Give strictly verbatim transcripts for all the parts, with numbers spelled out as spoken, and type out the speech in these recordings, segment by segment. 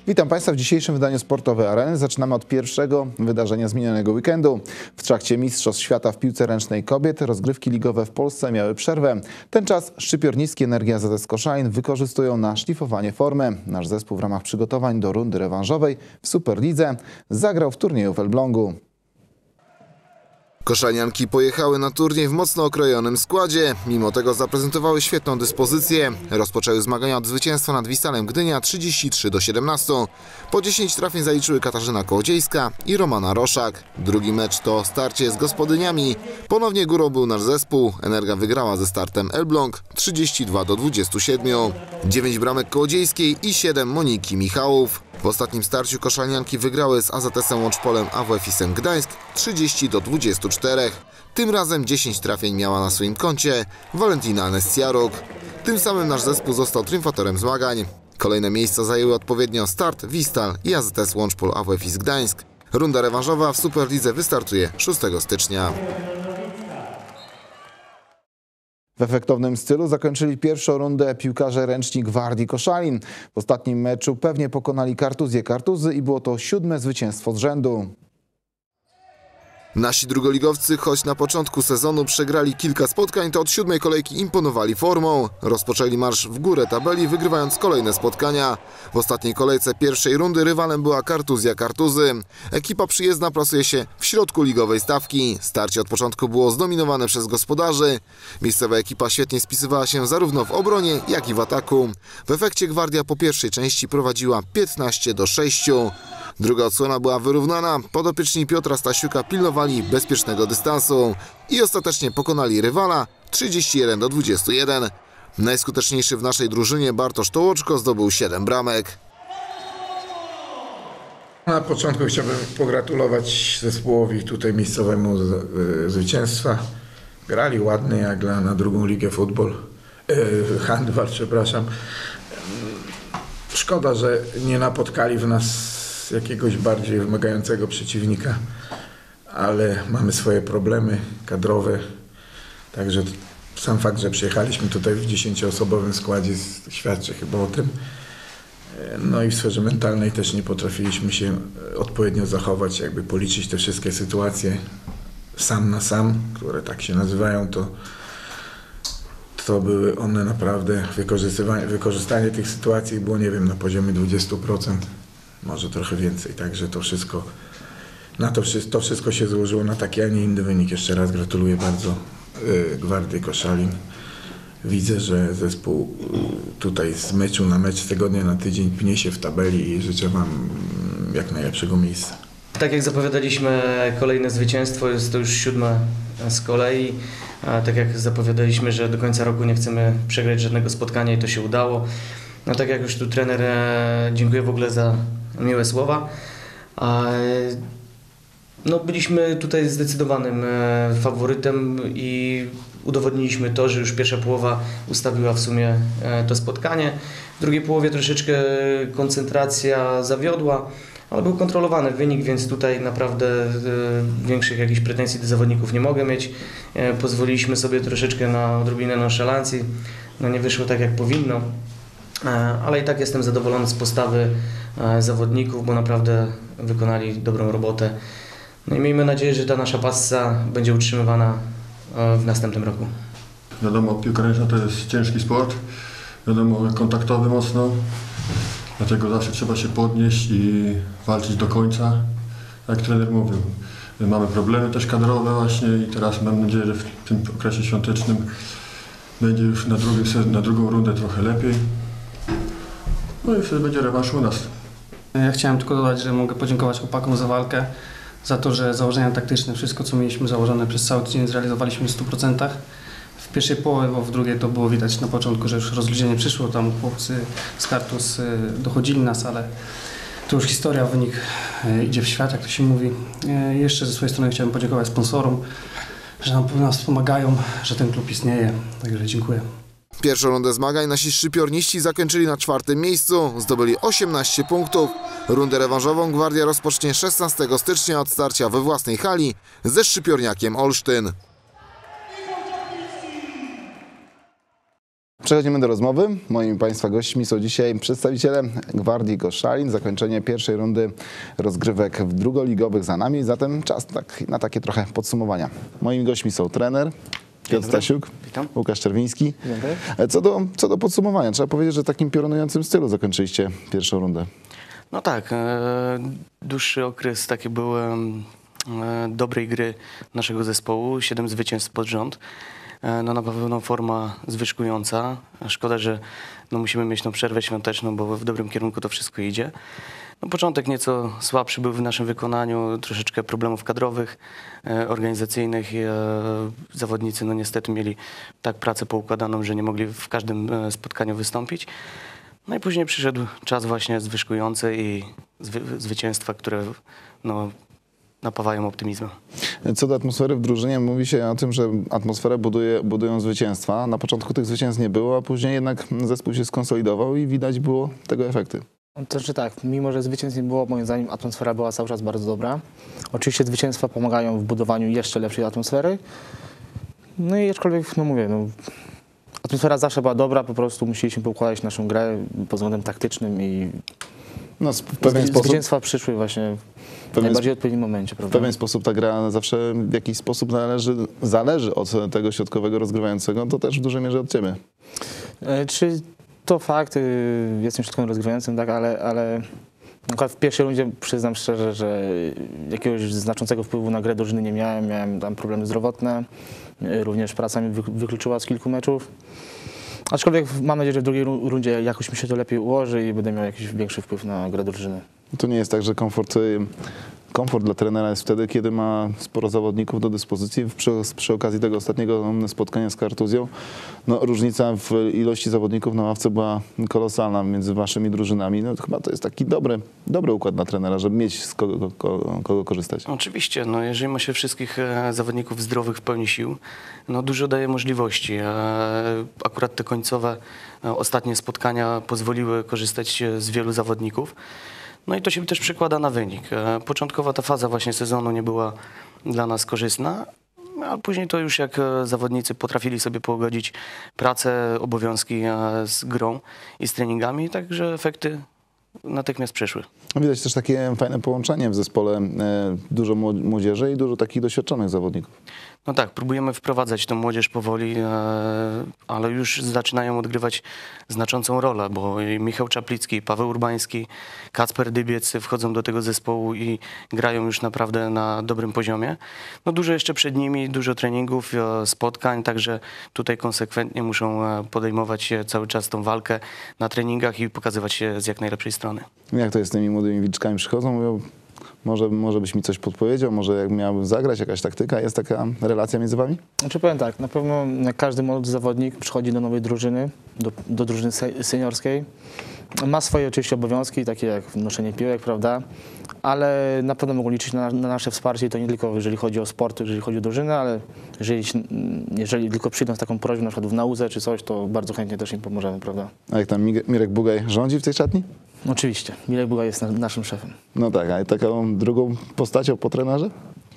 Witam Państwa w dzisiejszym wydaniu Sportowej Areny. Zaczynamy od pierwszego wydarzenia z minionego weekendu. W trakcie Mistrzostw Świata w piłce ręcznej kobiet rozgrywki ligowe w Polsce miały przerwę. Ten czas szczypiorniskie Energia A Z S Koszalin wykorzystują na szlifowanie formy. Nasz zespół w ramach przygotowań do rundy rewanżowej w Superlidze zagrał w turnieju w Elblągu. Koszalnianki pojechały na turniej w mocno okrojonym składzie. Mimo tego zaprezentowały świetną dyspozycję. Rozpoczęły zmagania od zwycięstwa nad Wistalem Gdynia trzydzieści trzy do siedemnastu. Po dziesięć trafień zaliczyły Katarzyna Kołodziejska i Romana Roszak. Drugi mecz to starcie z gospodyniami. Ponownie górą był nasz zespół. Energia wygrała ze startem Elbląg trzydzieści dwa do dwudziestu siedmiu. dziewięć bramek Kołodziejskiej i siedem Moniki Michałów. W ostatnim starciu koszalnianki wygrały z A Z S-em Łączpolem A W F-isem Gdańsk trzydzieści do dwudziestu czterech. Tym razem dziesięć trafień miała na swoim koncie Walentina Anestiaruk. Tym samym nasz zespół został triumfatorem zmagań. Kolejne miejsca zajęły odpowiednio Start, Wistal i A Z S Łączpol A W F-is Gdańsk. Runda rewanżowa w Superlidze wystartuje szóstego stycznia. W efektownym stylu zakończyli pierwszą rundę piłkarze ręczni Gwardii Koszalin. W ostatnim meczu pewnie pokonali Kartuzję Kartuzy i było to siódme zwycięstwo z rzędu. Nasi drugoligowcy, choć na początku sezonu przegrali kilka spotkań, to od siódmej kolejki imponowali formą. Rozpoczęli marsz w górę tabeli, wygrywając kolejne spotkania. W ostatniej kolejce pierwszej rundy rywalem była Kartuzja Kartuzy. Ekipa przyjezdna plasuje się w środku ligowej stawki. Starcie od początku było zdominowane przez gospodarzy. Miejscowa ekipa świetnie spisywała się zarówno w obronie, jak i w ataku. W efekcie Gwardia po pierwszej części prowadziła piętnaście do sześciu. Druga odsłona była wyrównana. Podopieczni Piotra Stasiuka pilnowali bezpiecznego dystansu i ostatecznie pokonali rywala trzydzieści jeden do dwudziestu jeden. Najskuteczniejszy w naszej drużynie Bartosz Tołoczko zdobył siedem bramek. Na początku chciałbym pogratulować zespołowi tutaj miejscowemu zwycięstwa. Grali ładnie jak na drugą ligę futbol, e, handbal, przepraszam. Szkoda, że nie napotkali w nas jakiegoś bardziej wymagającego przeciwnika, ale mamy swoje problemy kadrowe, także sam fakt, że przyjechaliśmy tutaj w dziesięcioosobowym składzie świadczy chyba o tym. No i w sferze mentalnej też nie potrafiliśmy się odpowiednio zachować, jakby policzyć te wszystkie sytuacje sam na sam, które tak się nazywają, to to były one naprawdę, wykorzystywanie, wykorzystanie tych sytuacji było, nie wiem, na poziomie dwudziestu procent. Może trochę więcej, także to wszystko, na to, to wszystko się złożyło na taki, a nie inny wynik. Jeszcze raz gratuluję bardzo y, Gwardii Koszalin. Widzę, że zespół y, tutaj z meczu na mecz, z tygodnia na tydzień pnie się w tabeli i życzę Wam y, jak najlepszego miejsca. Tak jak zapowiadaliśmy, kolejne zwycięstwo, jest to już siódme z kolei. A tak jak zapowiadaliśmy, że do końca roku nie chcemy przegrać żadnego spotkania i to się udało. No tak jak już tu trener, e, dziękuję w ogóle za miłe słowa. A, no byliśmy tutaj zdecydowanym e, faworytem i udowodniliśmy to, że już pierwsza połowa ustawiła w sumie e, to spotkanie. W drugiej połowie troszeczkę koncentracja zawiodła, ale był kontrolowany wynik, więc tutaj naprawdę e, większych jakichś pretensji do zawodników nie mogę mieć. E, pozwoliliśmy sobie troszeczkę na odrobinę nonszalancji. No nie wyszło tak jak powinno. Ale i tak jestem zadowolony z postawy zawodników, bo naprawdę wykonali dobrą robotę. No i miejmy nadzieję, że ta nasza pasja będzie utrzymywana w następnym roku. Wiadomo, piłka ręczna to jest ciężki sport, wiadomo, kontaktowy mocno, dlatego zawsze trzeba się podnieść i walczyć do końca, jak trener mówił. Mamy problemy też kadrowe właśnie i teraz mam nadzieję, że w tym okresie świątecznym będzie już na, drugi, na drugą rundę trochę lepiej. No i wtedy będzie rewanż u nas. Ja chciałem tylko dodać, że mogę podziękować chłopakom za walkę, za to, że założenia taktyczne, wszystko co mieliśmy założone przez cały tydzień zrealizowaliśmy w stu procentach. W pierwszej połowie, bo w drugiej to było widać na początku, że już rozluźnienie przyszło, tam chłopcy z Kartus dochodzili nas, ale to już historia, wynik idzie w świat, jak to się mówi. Jeszcze ze swojej strony chciałem podziękować sponsorom, że nam, nas pomagają, że ten klub istnieje, także dziękuję. Pierwszą rundę zmagań nasi szczypiorniści zakończyli na czwartym miejscu, zdobyli osiemnaście punktów. Rundę rewanżową Gwardia rozpocznie szesnastego stycznia od starcia we własnej hali ze Szczypiorniakiem Olsztyn. Przechodzimy do rozmowy. Moimi Państwa gośćmi są dzisiaj przedstawiciele Gwardii Koszalin. Zakończenie pierwszej rundy rozgrywek w drugoligowych za nami, zatem czas tak, na takie trochę podsumowania. Moimi gośćmi są trener Piotr Stasiuk, Witam. Łukasz Czerwiński. Co do, co do podsumowania, trzeba powiedzieć, że w takim piorunującym stylu zakończyliście pierwszą rundę. No tak, e, dłuższy okres taki był e, dobrej gry naszego zespołu, siedem zwycięstw pod rząd. E, no na pewno forma zwyżkująca. Szkoda, że no, musimy mieć tą przerwę świąteczną, bo w dobrym kierunku to wszystko idzie. No, początek nieco słabszy był w naszym wykonaniu, troszeczkę problemów kadrowych, e, organizacyjnych. I, e, zawodnicy no niestety mieli tak pracę poukładaną, że nie mogli w każdym e, spotkaniu wystąpić. No i później przyszedł czas właśnie zwyżkujący i zwy, zwycięstwa, które no, napawają optymizmem. Co do atmosfery w drużynie, mówi się o tym, że atmosferę buduje, budują zwycięstwa. Na początku tych zwycięstw nie było, a później jednak zespół się skonsolidował i widać było tego efekty. To znaczy tak, mimo że zwycięstw nie było, moim zdaniem atmosfera była cały czas bardzo dobra. Oczywiście zwycięstwa pomagają w budowaniu jeszcze lepszej atmosfery. No i aczkolwiek, no mówię, no, atmosfera zawsze była dobra, po prostu musieliśmy poukładać naszą grę pod względem taktycznym i No, w pewien zwy- sposób, zwycięstwa przyszły właśnie w pewien najbardziej odpowiednim momencie, w prawda? pewien sposób ta gra zawsze w jakiś sposób należy, zależy od tego środkowego rozgrywającego, to też w dużej mierze od ciebie. E, Czy to fakt, y, jestem środkowym rozgrywającym, tak, ale, ale na przykład w pierwszej rundzie przyznam szczerze, że jakiegoś znaczącego wpływu na grę drużyny nie miałem, miałem tam problemy zdrowotne, y, również praca mnie wy- wykluczyła z kilku meczów. Aczkolwiek mam nadzieję, że w drugiej ru- rundzie jakoś mi się to lepiej ułoży i będę miał jakiś większy wpływ na grę drużyny. To nie jest tak, że komfort, y, komfort dla trenera jest wtedy, kiedy ma sporo zawodników do dyspozycji. Przy, przy okazji tego ostatniego spotkania z Kartuzją, no, różnica w ilości zawodników na ławce była kolosalna między waszymi drużynami. No, chyba to jest taki dobry, dobry układ dla trenera, żeby mieć z kogo, kogo, kogo korzystać. Oczywiście, no jeżeli ma się wszystkich e, zawodników zdrowych w pełni sił, no dużo daje możliwości. E, akurat te końcowe, e, ostatnie spotkania pozwoliły korzystać e, z wielu zawodników. No i to się też przekłada na wynik. E, początkowa ta faza właśnie sezonu nie była dla nas korzystna, a później to już jak e, zawodnicy potrafili sobie pogodzić pracę, obowiązki e, z grą i z treningami, także efekty natychmiast przyszły. Widać też takie fajne połączenie w zespole, e, dużo mło- młodzieży i dużo takich doświadczonych zawodników. No tak, próbujemy wprowadzać tę młodzież powoli, e, ale już zaczynają odgrywać znaczącą rolę, bo i Michał Czaplicki, Paweł Urbański, Kacper Dybiec wchodzą do tego zespołu i grają już naprawdę na dobrym poziomie. No dużo jeszcze przed nimi, dużo treningów, e, spotkań, także tutaj konsekwentnie muszą e, podejmować się cały czas tą walkę na treningach i pokazywać się z jak najlepszej strony. Jak to jest z tymi młodymi wilczkami? Przychodzą, mówią, może, może byś mi coś podpowiedział, może jak miałbym zagrać, jakaś taktyka? Jest taka relacja między wami? Znaczy powiem tak, na pewno każdy młody zawodnik przychodzi do nowej drużyny, do, do drużyny se- seniorskiej. Ma swoje oczywiście obowiązki, takie jak noszenie piłek, prawda? Ale na pewno mogą liczyć na, na nasze wsparcie i to nie tylko jeżeli chodzi o sport, jeżeli chodzi o drużynę, ale jeżeli, jeżeli tylko przyjdą z taką prośbą, na przykład w nauce czy coś, to bardzo chętnie też im pomożemy, prawda? A jak tam Mig- Mirek Bugaj rządzi w tej szatni? Oczywiście, Mirek Buga jest na, naszym szefem. No tak, a taką drugą postacią po trenerze?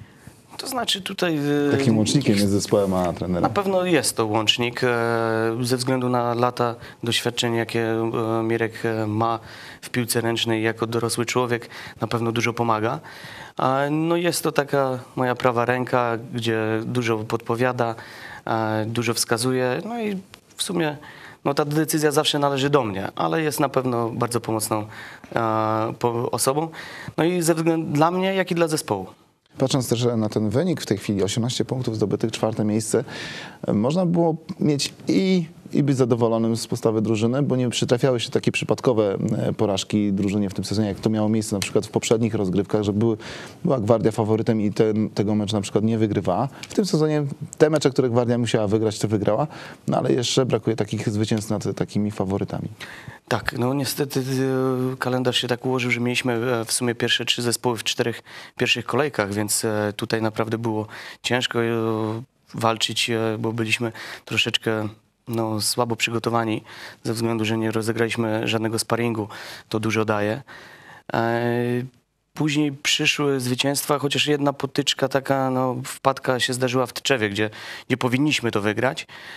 To znaczy tutaj... e, Takim łącznikiem między zespołem a Na trenerem. pewno jest to łącznik e, ze względu na lata doświadczeń, jakie e, Mirek e, ma w piłce ręcznej jako dorosły człowiek, na pewno dużo pomaga. A, no jest to taka moja prawa ręka, gdzie dużo podpowiada, e, dużo wskazuje, no i w sumie no, ta decyzja zawsze należy do mnie, ale jest na pewno bardzo pomocną e, po, osobą, no i ze względu dla mnie, jak i dla zespołu. Patrząc też na ten wynik w tej chwili, osiemnaście punktów zdobytych, czwarte miejsce, można było mieć i, i być zadowolonym z postawy drużyny, bo nie przytrafiały się takie przypadkowe e, porażki drużynie w tym sezonie, jak to miało miejsce na przykład w poprzednich rozgrywkach, że były, była Gwardia faworytem i ten, tego meczu na przykład nie wygrywała. W tym sezonie te mecze, które Gwardia musiała wygrać, to wygrała, no ale jeszcze brakuje takich zwycięstw nad takimi faworytami. Tak, no niestety e, kalendarz się tak ułożył, że mieliśmy e, w sumie pierwsze trzy zespoły w czterech pierwszych kolejkach, więc e, tutaj naprawdę było ciężko e, walczyć, e, bo byliśmy troszeczkę no, słabo przygotowani ze względu, że nie rozegraliśmy żadnego sparingu, to dużo daje. E, Później przyszły zwycięstwa, chociaż jedna potyczka taka, no, wpadka się zdarzyła w Tczewie, gdzie, gdzie powinniśmy to wygrać.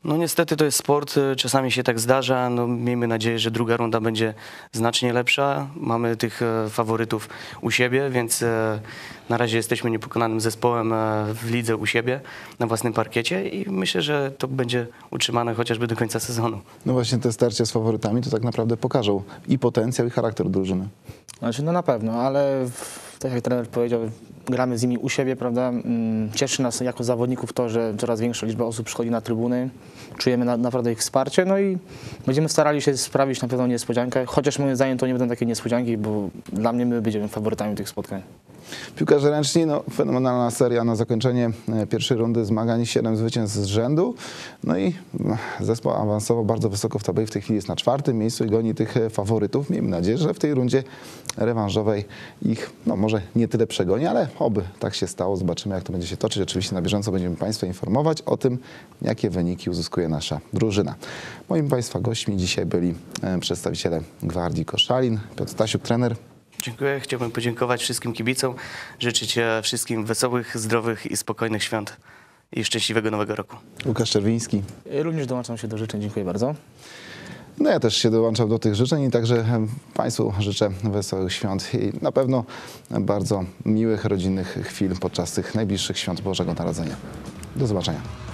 No niestety to jest sport, czasami się tak zdarza. No, miejmy nadzieję, że druga runda będzie znacznie lepsza. Mamy tych e, faworytów u siebie, więc e, na razie jesteśmy niepokonanym zespołem e, w lidze u siebie, na własnym parkiecie i myślę, że to będzie utrzymane chociażby do końca sezonu. No właśnie te starcia z faworytami to tak naprawdę pokażą i potencjał, i charakter drużyny. Znaczy, no na pewno, ale w, tak jak trener powiedział, gramy z nimi u siebie, prawda? Mm, Cieszy nas jako zawodników to, że coraz większa liczba osób przychodzi na trybuny. Czujemy na, naprawdę ich wsparcie, no i będziemy starali się sprawić na pewno niespodziankę, chociaż moim zdaniem to nie będą takie niespodzianki, bo dla mnie my będziemy faworytami tych spotkań. Piłkarze ręczni, no fenomenalna seria na zakończenie e, pierwszej rundy zmagań, siedem zwycięstw z rzędu. No i zespół awansował bardzo wysoko w tabeli, w tej chwili jest na czwartym miejscu i goni tych e, faworytów. Miejmy nadzieję, że w tej rundzie rewanżowej ich, no może nie tyle przegoni, ale oby tak się stało. Zobaczymy, jak to będzie się toczyć. Oczywiście na bieżąco będziemy Państwa informować o tym, jakie wyniki uzyskuje nasza drużyna. Moimi Państwa gośćmi dzisiaj byli e, przedstawiciele Gwardii Koszalin, Piotr Stasiuk, trener. Dziękuję. Chciałbym podziękować wszystkim kibicom, życzyć e, wszystkim wesołych, zdrowych i spokojnych świąt i szczęśliwego nowego roku. Łukasz Czerwiński. Również dołączam się do życzeń, dziękuję bardzo. No ja też się dołączam do tych życzeń i także Państwu życzę wesołych świąt i na pewno bardzo miłych, rodzinnych chwil podczas tych najbliższych świąt Bożego Narodzenia. Do zobaczenia.